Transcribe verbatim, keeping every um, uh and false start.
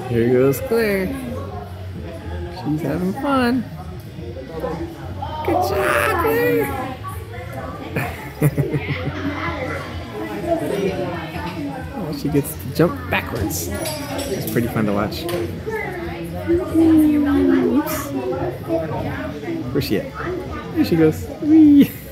Here goes Claire. She's having fun. Good job, Claire. Oh, she gets to jump backwards. It's pretty fun to watch. Oops. Where's she at? There she goes. Whee!